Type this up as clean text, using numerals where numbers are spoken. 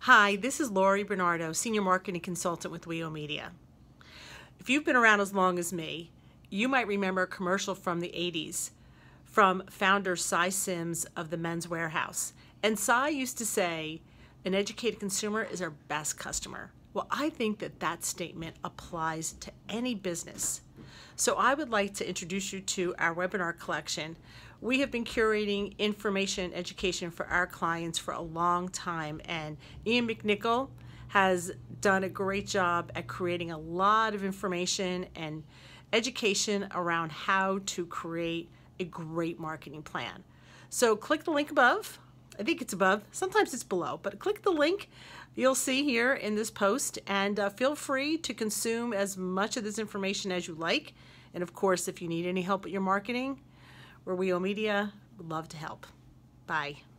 Hi, this is Lori Bernardo, Senior Marketing Consultant with WEO Media. If you've been around as long as me, you might remember a commercial from the 80s from founder Cy Sims of the Men's Warehouse. And Cy used to say, an educated consumer is our best customer. Well, I think that statement applies to any business. So I would like to introduce you to our webinar collection. We have been curating information and education for our clients for a long time, and Ian McNichol has done a great job at creating a lot of information and education around how to create a great marketing plan. So click the link above. I think it's above, sometimes it's below, but click the link you'll see here in this post, and feel free to consume as much of this information as you like. And of course, if you need any help with your marketing, we're WEO Media, would love to help. Bye.